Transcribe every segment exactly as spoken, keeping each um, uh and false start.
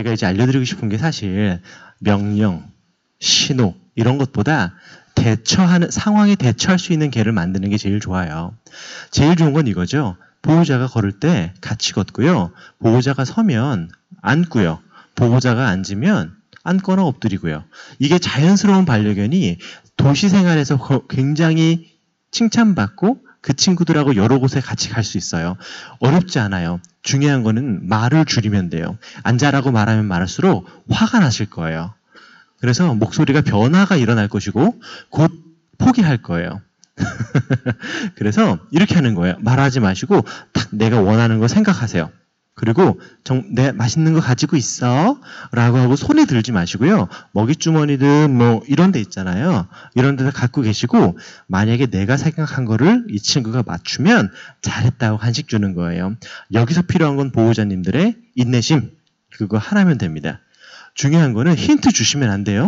제가 이제 알려드리고 싶은 게 사실 명령, 신호 이런 것보다 대처하는 상황에 대처할 수 있는 개를 만드는 게 제일 좋아요. 제일 좋은 건 이거죠. 보호자가 걸을 때 같이 걷고요. 보호자가 서면 앉고요. 보호자가 앉으면 앉거나 엎드리고요. 이게 자연스러운 반려견이 도시 생활에서 굉장히 칭찬받고 그 친구들하고 여러 곳에 같이 갈 수 있어요. 어렵지 않아요. 중요한 거는 말을 줄이면 돼요. 앉아라고 말하면 말할수록 화가 나실 거예요. 그래서 목소리가 변화가 일어날 것이고 곧 포기할 거예요. 그래서 이렇게 하는 거예요. 말하지 마시고 딱 내가 원하는 거 생각하세요. 그리고 정, 내 맛있는 거 가지고 있어 라고 하고 손에 들지 마시고요. 먹이주머니든 뭐 이런 데 있잖아요. 이런 데다 갖고 계시고 만약에 내가 생각한 거를 이 친구가 맞추면 잘했다고 간식 주는 거예요. 여기서 필요한 건 보호자님들의 인내심 그거 하나면 됩니다. 중요한 거는 힌트 주시면 안 돼요.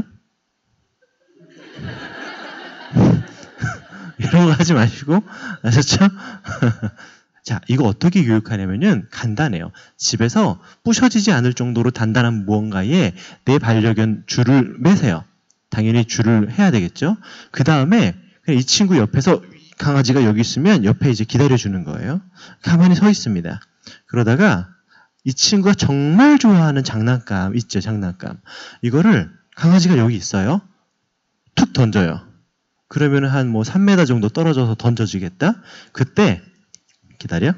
이런 거 하지 마시고 아셨죠? 자, 이거 어떻게 교육하냐면은 간단해요. 집에서 부셔지지 않을 정도로 단단한 무언가에 내 반려견 줄을 매세요. 당연히 줄을 해야 되겠죠. 그 다음에 이 친구 옆에서 강아지가 여기 있으면 옆에 이제 기다려주는 거예요. 가만히 서 있습니다. 그러다가 이 친구가 정말 좋아하는 장난감 있죠, 장난감. 이거를 강아지가 여기 있어요. 툭 던져요. 그러면 한 뭐 삼 미터 정도 떨어져서 던져지겠다. 그때 기다려.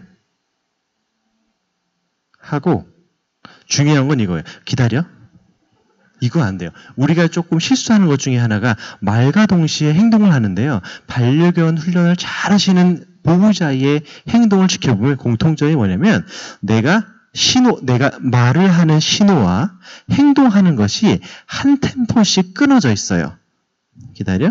하고 중요한 건 이거예요. 기다려. 이거 안 돼요. 우리가 조금 실수하는 것 중에 하나가 말과 동시에 행동을 하는데요. 반려견 훈련을 잘 하시는 보호자의 행동을 지켜보면 공통점이 뭐냐면 내가 신호, 내가 말을 하는 신호와 행동하는 것이 한 템포씩 끊어져 있어요. 기다려.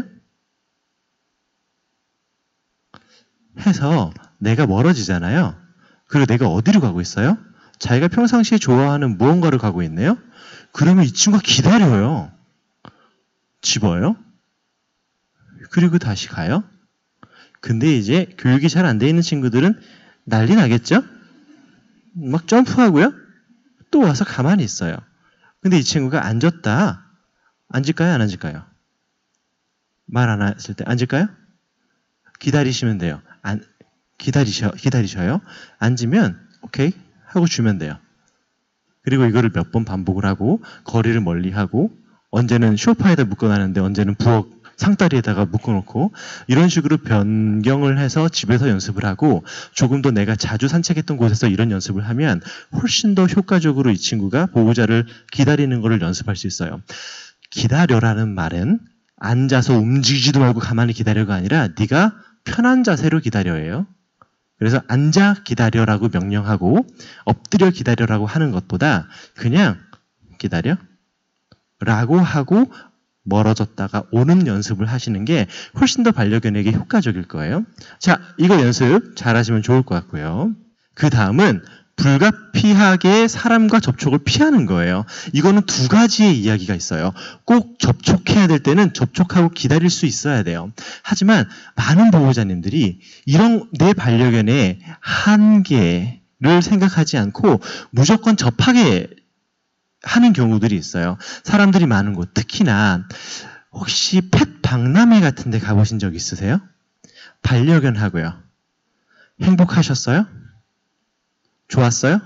해서 내가 멀어지잖아요. 그리고 내가 어디로 가고 있어요? 자기가 평상시에 좋아하는 무언가를 가고 있네요. 그러면 이 친구가 기다려요. 집어요. 그리고 다시 가요. 근데 이제 교육이 잘 안 돼 있는 친구들은 난리 나겠죠? 막 점프하고요. 또 와서 가만히 있어요. 근데 이 친구가 앉았다. 앉을까요? 안 앉을까요? 말 안 했을 때 앉을까요? 기다리시면 돼요. 안, 기다리셔, 기다리셔요. 앉으면 오케이 하고 주면 돼요. 그리고 이거를 몇 번 반복을 하고 거리를 멀리 하고 언제는 소파에다 묶어놨는데 언제는 부엌 상다리에다가 묶어놓고 이런 식으로 변경을 해서 집에서 연습을 하고 조금 더 내가 자주 산책했던 곳에서 이런 연습을 하면 훨씬 더 효과적으로 이 친구가 보호자를 기다리는 것을 연습할 수 있어요. 기다려라는 말은 앉아서 움직이지도 말고 가만히 기다려가 아니라 네가 편한 자세로 기다려예요. 그래서 앉아 기다려라고 명령하고 엎드려 기다려라고 하는 것보다 그냥 기다려 라고 하고 멀어졌다가 오는 연습을 하시는 게 훨씬 더 반려견에게 효과적일 거예요. 자, 이거 연습 잘 하시면 좋을 것 같고요. 그 다음은 불가피하게 사람과 접촉을 피하는 거예요. 이거는 두 가지의 이야기가 있어요. 꼭 접촉해야 될 때는 접촉하고 기다릴 수 있어야 돼요. 하지만 많은 보호자님들이 이런 내 반려견의 한계를 생각하지 않고 무조건 접하게 하는 경우들이 있어요. 사람들이 많은 곳, 특히나 혹시 펫 박람회 같은 데 가보신 적 있으세요? 반려견하고요. 행복하셨어요? 좋았어요?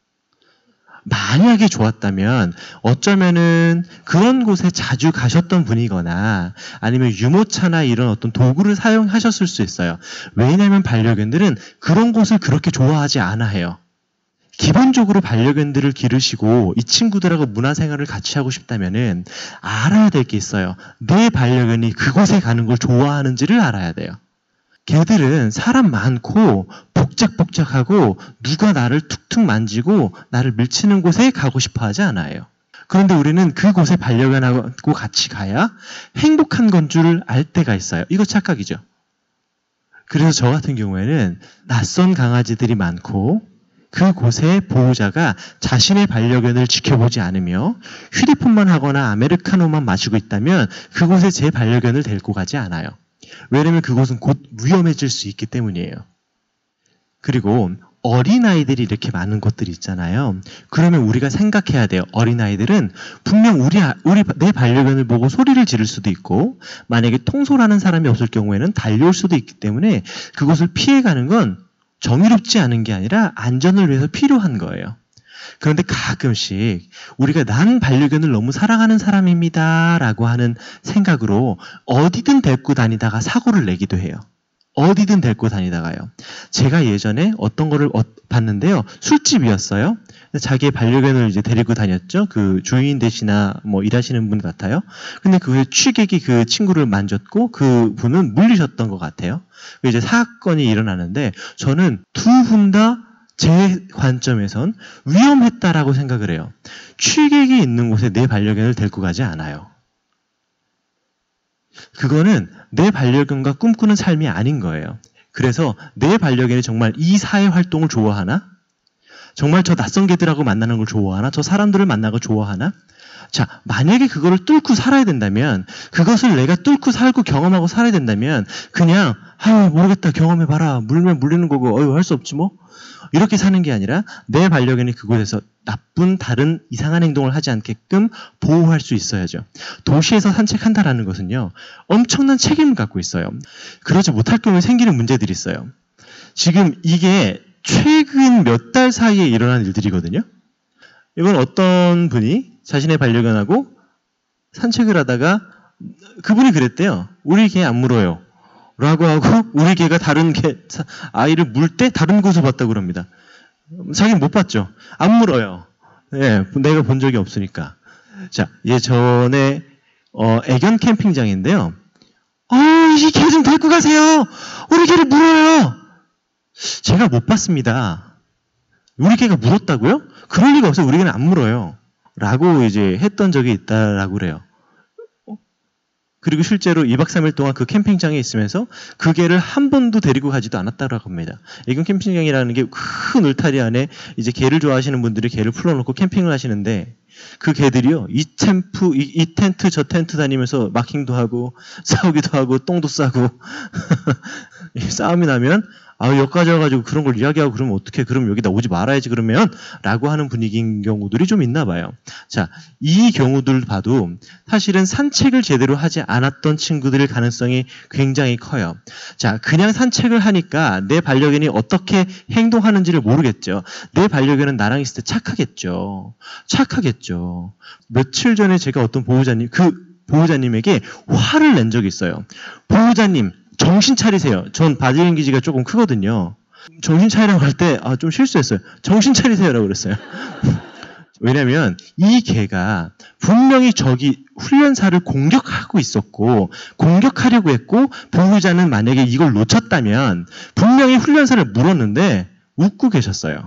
만약에 좋았다면 어쩌면은 그런 곳에 자주 가셨던 분이거나 아니면 유모차나 이런 어떤 도구를 사용하셨을 수 있어요. 왜냐하면 반려견들은 그런 곳을 그렇게 좋아하지 않아 해요. 기본적으로 반려견들을 기르시고 이 친구들하고 문화생활을 같이 하고 싶다면은 알아야 될 게 있어요. 내 반려견이 그곳에 가는 걸 좋아하는지를 알아야 돼요. 걔들은 사람 많고 복작복작하고 누가 나를 툭툭 만지고 나를 밀치는 곳에 가고 싶어 하지 않아요. 그런데 우리는 그곳에 반려견하고 같이 가야 행복한 건 줄 알 때가 있어요. 이거 착각이죠. 그래서 저 같은 경우에는 낯선 강아지들이 많고 그곳에 보호자가 자신의 반려견을 지켜보지 않으며 휴대폰만 하거나 아메리카노만 마시고 있다면 그곳에 제 반려견을 데리고 가지 않아요. 왜냐면 그곳은 곧 위험해질 수 있기 때문이에요. 그리고 어린아이들이 이렇게 많은 곳들이 있잖아요. 그러면 우리가 생각해야 돼요. 어린아이들은 분명 우리, 우리, 내 반려견을 보고 소리를 지를 수도 있고, 만약에 통솔하는 사람이 없을 경우에는 달려올 수도 있기 때문에 그것을 피해가는 건 정의롭지 않은 게 아니라 안전을 위해서 필요한 거예요. 그런데 가끔씩 우리가 난 반려견을 너무 사랑하는 사람입니다 라고 하는 생각으로 어디든 데리고 다니다가 사고를 내기도 해요. 어디든 데리고 다니다가요. 제가 예전에 어떤 거를 봤는데요. 술집이었어요. 자기의 반려견을 이제 데리고 다녔죠. 그 주인 되시나 뭐 일하시는 분 같아요. 근데 그 취객이 그 친구를 만졌고 그 분은 물리셨던 것 같아요. 이제 사건이 일어나는데 저는 두 분 다 제 관점에선 위험했다라고 생각을 해요. 취객이 있는 곳에 내 반려견을 데리고 가지 않아요. 그거는 내 반려견과 꿈꾸는 삶이 아닌 거예요. 그래서 내 반려견이 정말 이 사회 활동을 좋아하나? 정말 저 낯선 개들하고 만나는 걸 좋아하나? 저 사람들을 만나고 좋아하나? 자, 만약에 그거를 뚫고 살아야 된다면, 그것을 내가 뚫고 살고 경험하고 살아야 된다면 그냥 아유 모르겠다 경험해봐라 물면 물리는 거고 어휴 할 수 없지 뭐 이렇게 사는 게 아니라 내 반려견이 그곳에서 나쁜 다른 이상한 행동을 하지 않게끔 보호할 수 있어야죠. 도시에서 산책한다라는 것은요 엄청난 책임을 갖고 있어요. 그러지 못할 경우에 생기는 문제들이 있어요. 지금 이게 최근 몇 달 사이에 일어난 일들이거든요. 이건 어떤 분이 자신의 반려견하고 산책을 하다가 그분이 그랬대요. 우리 개 안 물어요. 라고 하고 우리 개가 다른 개 아이를 물 때 다른 곳을 봤다고 그럽니다. 자기는 못 봤죠. 안 물어요. 예, 내가 본 적이 없으니까. 자, 예전에 어, 애견 캠핑장인데요. 어, 이 개 좀 데리고 가세요. 우리 개를 물어요. 제가 못 봤습니다. 우리 개가 물었다고요? 그럴 리가 없어요. 우리 개는 안 물어요. 라고 이제 했던 적이 있다라고 그래요. 그리고 실제로 이박 삼일 동안 그 캠핑장에 있으면서 그 개를 한 번도 데리고 가지도 않았다고 합니다. 애견 캠핑장이라는 게 큰 울타리 안에 이제 개를 좋아하시는 분들이 개를 풀어놓고 캠핑을 하시는데 그 개들이요 이 텐트 이, 이 텐트 저 텐트 다니면서 마킹도 하고 싸우기도 하고 똥도 싸고 싸움이 나면 아 여기까지 와가지고 그런 걸 이야기하고 그러면 어떡해 그럼 여기다 오지 말아야지 그러면 라고 하는 분위기인 경우들이 좀 있나 봐요. 자, 이 경우들 봐도 사실은 산책을 제대로 하지 않았던 친구들일 가능성이 굉장히 커요. 자, 그냥 산책을 하니까 내 반려견이 어떻게 행동하는지를 모르겠죠. 내 반려견은 나랑 있을 때 착하겠죠. 착하겠죠. 며칠 전에 제가 어떤 보호자님 그 보호자님에게 화를 낸 적이 있어요. 보호자님 정신 차리세요. 전 바디랭귀지가 조금 크거든요. 정신 차리라고 할 때 아, 좀 실수했어요. 정신 차리세요라고 그랬어요. 왜냐면 이 개가 분명히 저기 훈련사를 공격하고 있었고 공격하려고 했고 보호자는 만약에 이걸 놓쳤다면 분명히 훈련사를 물었는데 웃고 계셨어요.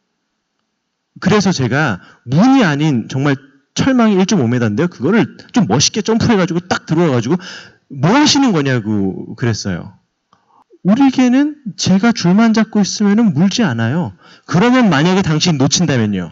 그래서 제가 문이 아닌 정말 철망이 일 점 오 미터인데요. 그거를 좀 멋있게 점프해가지고 딱 들어와가지고 뭐 하시는 거냐고 그랬어요. 우리 개는 제가 줄만 잡고 있으면 물지 않아요. 그러면 만약에 당신 놓친다면요.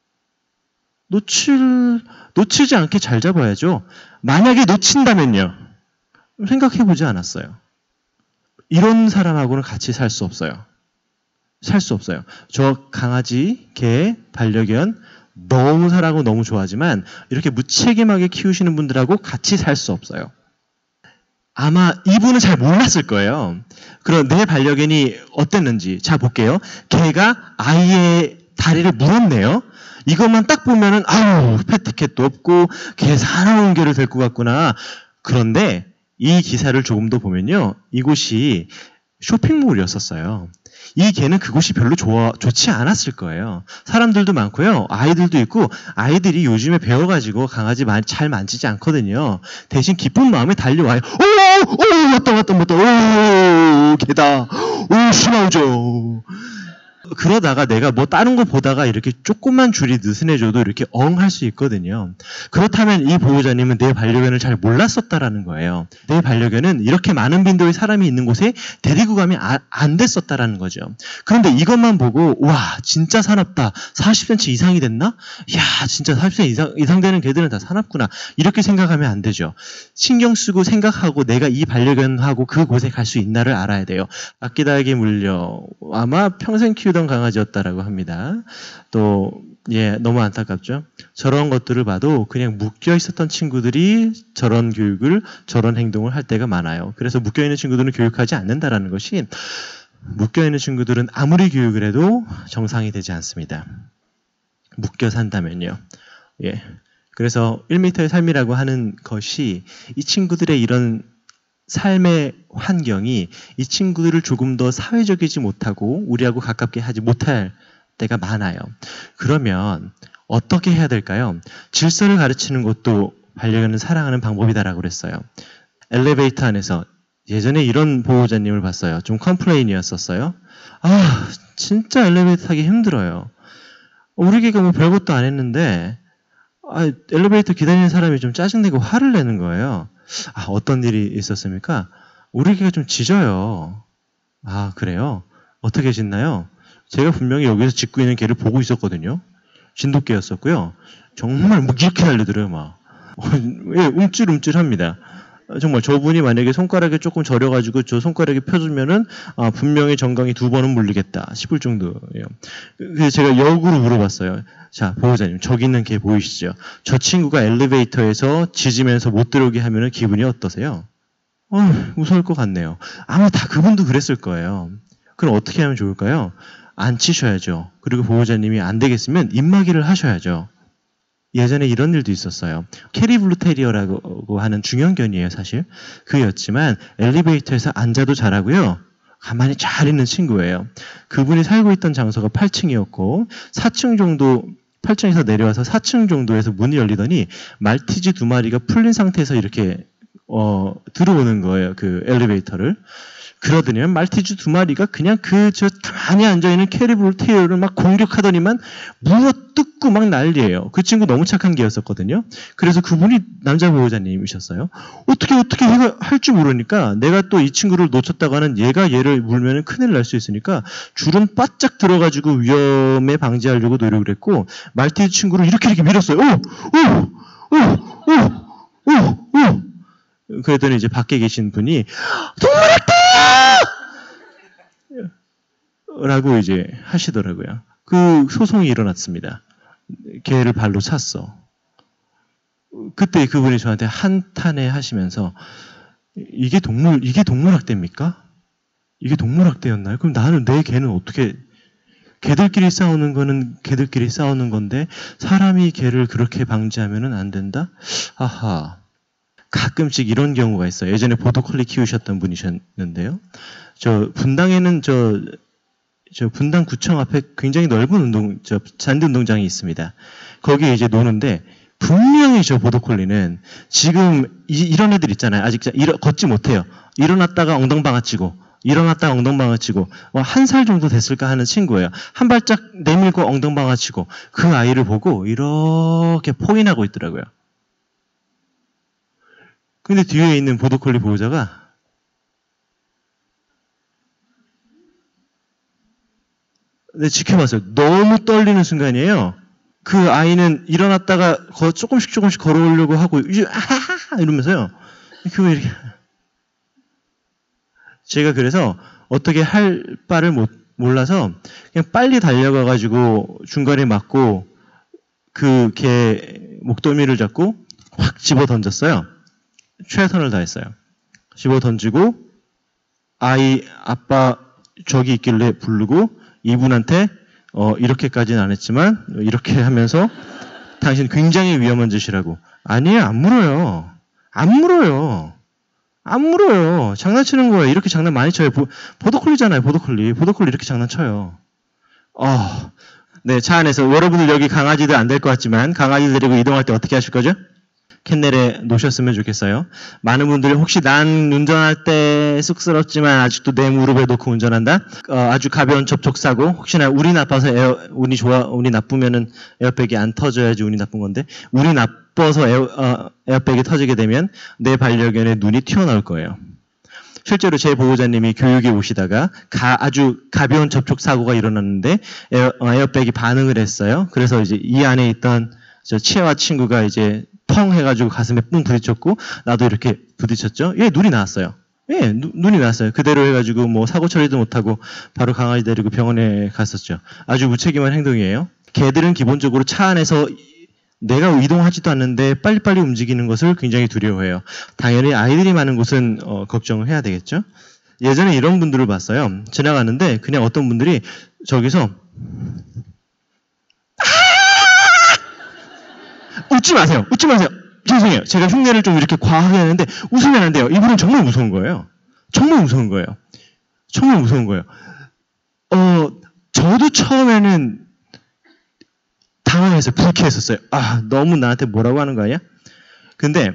놓칠, 놓치지 않게 잘 잡아야죠. 만약에 놓친다면요. 생각해보지 않았어요. 이런 사람하고는 같이 살 수 없어요. 살 수 없어요. 저 강아지, 개, 반려견 너무 사랑하고 너무 좋아하지만 이렇게 무책임하게 키우시는 분들하고 같이 살 수 없어요. 아마 이분은 잘 몰랐을 거예요. 그럼 내 반려견이 어땠는지. 자, 볼게요. 개가 아이의 다리를 물었네요. 이것만 딱 보면은, 아유, 패티켓도 없고, 개 사나운 개를 데리고 갔구나. 그런데 이 기사를 조금 더 보면요. 이곳이 쇼핑몰이었었어요. 이 개는 그곳이 별로 좋아, 좋지 않았을 거예요. 사람들도 많고요. 아이들도 있고 아이들이 요즘에 배워가지고 강아지 많이 잘 만지지 않거든요. 대신 기쁜 마음에 달려와요. 오! 오! 왔다 왔다 왔다. 오! 개다. 오! 신나오죠. 그러다가 내가 뭐 다른 거 보다가 이렇게 조금만 줄이 느슨해져도 이렇게 엉 할 수 있거든요. 그렇다면 이 보호자님은 내 반려견을 잘 몰랐었다라는 거예요. 내 반려견은 이렇게 많은 빈도의 사람이 있는 곳에 데리고 가면 아, 안 됐었다라는 거죠. 그런데 이것만 보고 와 진짜 사납다. 사십 센티미터 이상이 됐나? 이야 진짜 사십 센티미터 이상, 이상 되는 개들은 다 사납구나. 이렇게 생각하면 안 되죠. 신경 쓰고 생각하고 내가 이 반려견하고 그곳에 갈 수 있나를 알아야 돼요. 아끼다에게 물려 아마 평생 키우다 묻혀있던 강아지였다라고 합니다. 또 예, 너무 안타깝죠. 저런 것들을 봐도 그냥 묶여있었던 친구들이 저런 교육을, 저런 행동을 할 때가 많아요. 그래서 묶여있는 친구들은 교육하지 않는다라는 것이, 묶여있는 친구들은 아무리 교육을 해도 정상이 되지 않습니다. 묶여 산다면요. 예. 그래서 일 미터의 삶이라고 하는 것이 이 친구들의 이런 삶의 환경이 이 친구들을 조금 더 사회적이지 못하고 우리하고 가깝게 하지 못할 때가 많아요. 그러면 어떻게 해야 될까요? 질서를 가르치는 것도 반려견을 사랑하는 방법이다라고 그랬어요. 엘리베이터 안에서 예전에 이런 보호자님을 봤어요. 좀 컴플레인이었었어요. 아, 진짜 엘리베이터 타기 힘들어요. 우리 개가 뭐 별것도 안 했는데 아, 엘리베이터 기다리는 사람이 좀 짜증내고 화를 내는 거예요. 아, 어떤 일이 있었습니까? 우리 개가 좀 짖어요. 아, 그래요? 어떻게 짖나요? 제가 분명히 여기서 짖고 있는 개를 보고 있었거든요. 진돗개였었고요. 정말 막 이렇게 달리더래요, 막. 예, 움찔움찔합니다. 정말 저분이 만약에 손가락에 조금 저려가지고 저 손가락에 펴주면은 아, 분명히 정강이 두 번은 물리겠다 싶을 정도예요. 그래서 제가 역으로 물어봤어요. 자, 보호자님, 저기 있는 개 보이시죠? 저 친구가 엘리베이터에서 짖으면서 못 들어오게 하면은 기분이 어떠세요? 어, 무서울 것 같네요. 아마 다 그분도 그랬을 거예요. 그럼 어떻게 하면 좋을까요? 앉히셔야죠. 그리고 보호자님이 안 되겠으면 입마개를 하셔야죠. 예전에 이런 일도 있었어요. 캐리 블루 테리어라고 하는 중형견이에요, 사실. 그였지만 엘리베이터에서 앉아도 잘하고요. 가만히 잘 있는 친구예요. 그분이 살고 있던 장소가 팔 층이었고 사 층 정도, 팔 층에서 내려와서 사 층 정도에서 문이 열리더니 말티즈 두 마리가 풀린 상태에서 이렇게 어, 들어오는 거예요. 그 엘리베이터를. 그러더니 말티즈 두 마리가 그냥 그 저 가만히 앉아있는 캐리블 테리어를 막 공격하더니만 물어 뜯고 막 난리예요. 그 친구 너무 착한 개였었거든요. 그래서 그분이 남자 보호자님이셨어요. 어떻게 어떻게 할 줄 모르니까 내가 또 이 친구를 놓쳤다고 하는 얘가 얘를 물면 큰일 날 수 있으니까 줄은 바짝 들어가지고 위험에 방지하려고 노력을 했고 말티즈 친구를 이렇게 이렇게 밀었어요. 오! 오! 오! 오! 오! 오! 그랬더니 이제 밖에 계신 분이 동물학대! 라고 이제 하시더라고요. 그 소송이 일어났습니다. 개를 발로 찼어. 그때 그분이 저한테 한탄해 하시면서 이게 동물, 이게 동물학대입니까? 이게 동물학대였나요? 그럼 나는 내 개는 어떻게, 개들끼리 싸우는 거는 개들끼리 싸우는 건데 사람이 개를 그렇게 방지하면 안 된다? 아하. 가끔씩 이런 경우가 있어요. 예전에 보더콜리 키우셨던 분이셨는데요. 저 분당에는 저, 저 분당 구청 앞에 굉장히 넓은 운동, 저 잔디 운동장이 있습니다. 거기에 이제 노는데 분명히 저 보더콜리는 지금 이, 이런 애들 있잖아요. 아직 일어, 걷지 못해요. 일어났다가 엉덩방아 치고 일어났다가 엉덩방아 치고 한 살 정도 됐을까 하는 친구예요. 한 발짝 내밀고 엉덩방아 치고 그 아이를 보고 이렇게 포인하고 있더라고요. 근데 뒤에 있는 보더콜리 보호자가 네, 지켜봤어요. 너무 떨리는 순간이에요. 그 아이는 일어났다가 거, 조금씩 조금씩 걸어오려고 하고 이제 아하하 이러면서요. 그왜 이렇게 제가 그래서 어떻게 할 바를 못, 몰라서 그냥 빨리 달려가가지고 중간에 맞고 그 개 목덜미를 잡고 확 집어 던졌어요. 최선을 다했어요. 집어 던지고 아이 아빠 저기 있길래 부르고 이분한테 어, 이렇게까지는 안 했지만 이렇게 하면서 당신 굉장히 위험한 짓이라고. 아니에요. 안 물어요. 안 물어요. 안 물어요. 장난치는 거예요. 이렇게 장난 많이 쳐요. 보, 보더콜리잖아요. 보더콜리. 보더콜리 이렇게 장난쳐요. 어, 네, 차 안에서 여러분들 여기 강아지들 안 될 것 같지만 강아지 데리고 이동할 때 어떻게 하실 거죠? 캔넬에 놓으셨으면 좋겠어요. 많은 분들이 혹시 난 운전할 때 쑥스럽지만 아직도 내 무릎에 놓고 운전한다? 어, 아주 가벼운 접촉사고, 혹시나 운이 나빠서 에어, 운이 좋아, 운이 나쁘면은 에어백이 안 터져야지 운이 나쁜 건데, 운이 나빠서 에어, 어, 에어백이 터지게 되면 내 반려견의 눈이 튀어나올 거예요. 실제로 제 보호자님이 교육에 오시다가 가, 아주 가벼운 접촉사고가 일어났는데 에어, 어, 에어백이 반응을 했어요. 그래서 이제 이 안에 있던 저 치아와 친구가 이제 펑 해가지고 가슴에 뿡 부딪혔고 나도 이렇게 부딪혔죠. 얘 눈이 나왔어요. 예, 누, 눈이 났어요. 그대로 해가지고 뭐 사고 처리도 못하고 바로 강아지 데리고 병원에 갔었죠. 아주 무책임한 행동이에요. 개들은 기본적으로 차 안에서 내가 이동하지도 않는데 빨리빨리 움직이는 것을 굉장히 두려워해요. 당연히 아이들이 많은 곳은 어, 걱정을 해야 되겠죠. 예전에 이런 분들을 봤어요. 지나가는데 그냥 어떤 분들이 저기서 웃지 마세요. 웃지 마세요. 죄송해요. 제가 흉내를 좀 이렇게 과하게 하는데 웃으면 안 돼요. 이분은 정말 무서운 거예요. 정말 무서운 거예요. 정말 무서운 거예요. 어, 저도 처음에는 당황해서 불쾌했었어요. 아, 너무 나한테 뭐라고 하는 거 아니야? 근데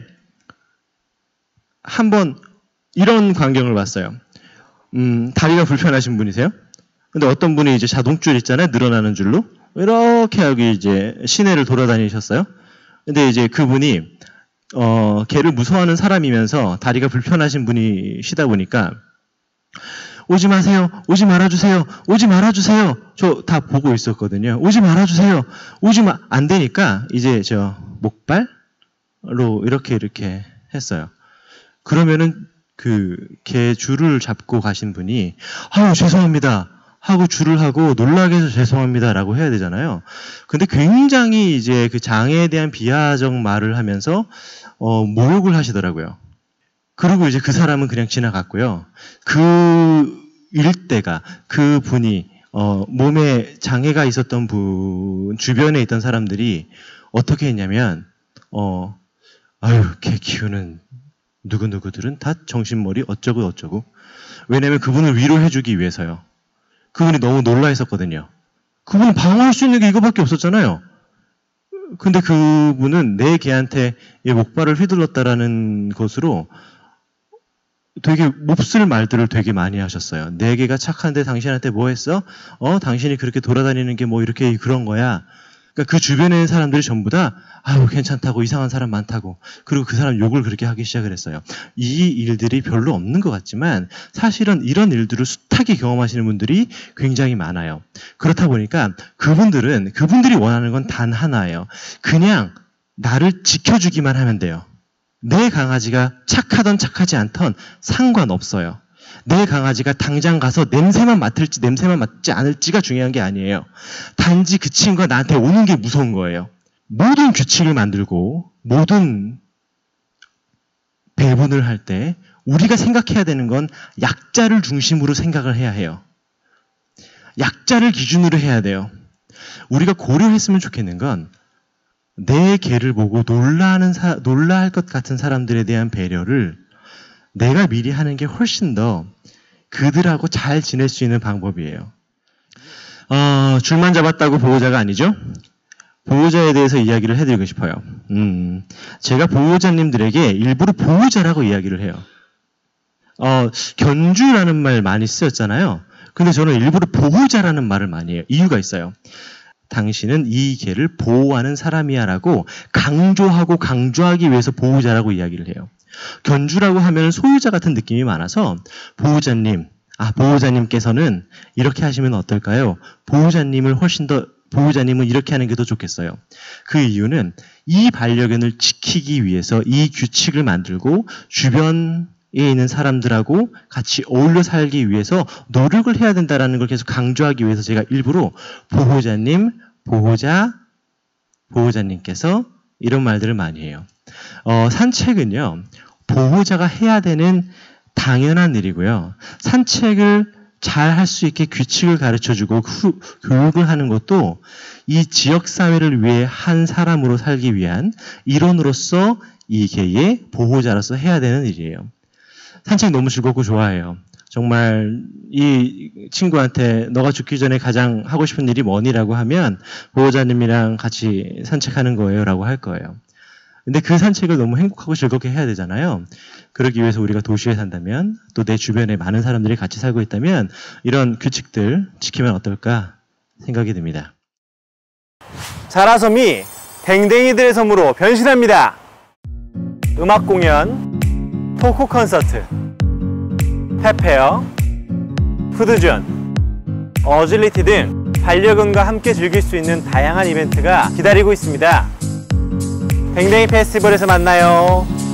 한번 이런 광경을 봤어요. 음, 다리가 불편하신 분이세요? 근데 어떤 분이 이제 자동줄 있잖아요. 늘어나는 줄로. 이렇게 하고 이제 시내를 돌아다니셨어요. 근데 이제 그분이 어, 개를 무서워하는 사람이면서 다리가 불편하신 분이시다 보니까 오지 마세요. 오지 말아주세요. 오지 말아주세요. 저 다 보고 있었거든요. 오지 말아주세요. 오지 마. 안 되니까 이제 저 목발로 이렇게 이렇게 했어요. 그러면은 그 개 줄을 잡고 가신 분이 아유 죄송합니다 하고 줄을 하고 놀라게 해서 죄송합니다라고 해야 되잖아요. 근데 굉장히 이제 그 장애에 대한 비하적 말을 하면서 어, 모욕을 하시더라고요. 그리고 이제 그 사람은 그냥 지나갔고요. 그 일대가 그 분이 어, 몸에 장애가 있었던 분 주변에 있던 사람들이 어떻게 했냐면 어, 아유 개 키우는 누구누구들은 다 정신머리 어쩌고 어쩌고. 왜냐면 그분을 위로해주기 위해서요. 그분이 너무 놀라 했었거든요. 그분은 방어할 수 있는 게 이거밖에 없었잖아요. 근데 그분은 내 개한테 목발을 휘둘렀다라는 것으로 되게 몹쓸 말들을 되게 많이 하셨어요. 내 개가 착한데 당신한테 뭐 했어? 어, 당신이 그렇게 돌아다니는 게 뭐 이렇게 그런 거야. 그러니까 그 주변에 있는 사람들이 전부 다 아유 괜찮다고 이상한 사람 많다고 그리고 그 사람 욕을 그렇게 하기 시작을 했어요. 이 일들이 별로 없는 것 같지만 사실은 이런 일들을 숱하게 경험하시는 분들이 굉장히 많아요. 그렇다 보니까 그분들은 그분들이 원하는 건 단 하나예요. 그냥 나를 지켜주기만 하면 돼요. 내 강아지가 착하던 착하지 않던 상관없어요. 내 강아지가 당장 가서 냄새만 맡을지 냄새만 맡지 않을지가 중요한 게 아니에요. 단지 그 친구가 나한테 오는 게 무서운 거예요. 모든 규칙을 만들고 모든 배분을 할 때 우리가 생각해야 되는 건 약자를 중심으로 생각을 해야 해요. 약자를 기준으로 해야 돼요. 우리가 고려했으면 좋겠는 건 내 개를 보고 놀라하는 사, 놀라할 것 같은 사람들에 대한 배려를 내가 미리 하는 게 훨씬 더 그들하고 잘 지낼 수 있는 방법이에요. 어, 줄만 잡았다고 보호자가 아니죠? 보호자에 대해서 이야기를 해드리고 싶어요. 음, 제가 보호자님들에게 일부러 보호자라고 이야기를 해요. 어, 견주라는 말 많이 쓰였잖아요. 근데 저는 일부러 보호자라는 말을 많이 해요. 이유가 있어요. 당신은 이 개를 보호하는 사람이야 라고 강조하고 강조하기 위해서 보호자라고 이야기를 해요. 견주라고 하면 소유자 같은 느낌이 많아서 보호자님, 아 보호자님께서는 이렇게 하시면 어떨까요? 보호자님을 훨씬 더 보호자님은 이렇게 하는 게 더 좋겠어요. 그 이유는 이 반려견을 지키기 위해서 이 규칙을 만들고 주변에 있는 사람들하고 같이 어울려 살기 위해서 노력을 해야 된다는 걸 계속 강조하기 위해서 제가 일부러 보호자님, 보호자, 보호자님께서 이런 말들을 많이 해요. 어, 산책은요. 보호자가 해야 되는 당연한 일이고요. 산책을 잘 할 수 있게 규칙을 가르쳐주고 후, 교육을 하는 것도 이 지역사회를 위해 한 사람으로 살기 위한 일원으로서 이 개의 보호자로서 해야 되는 일이에요. 산책 너무 즐겁고 좋아해요. 정말 이 친구한테 너가 죽기 전에 가장 하고 싶은 일이 뭐니라고 하면 보호자님이랑 같이 산책하는 거예요 라고 할 거예요. 근데 그 산책을 너무 행복하고 즐겁게 해야 되잖아요. 그러기 위해서 우리가 도시에 산다면 또 내 주변에 많은 사람들이 같이 살고 있다면 이런 규칙들 지키면 어떨까 생각이 듭니다. 자라섬이 댕댕이들의 섬으로 변신합니다. 음악 공연, 토크 콘서트, 페페어, 푸드존, 어질리티 등 반려견과 함께 즐길 수 있는 다양한 이벤트가 기다리고 있습니다. 댕댕이 페스티벌에서 만나요.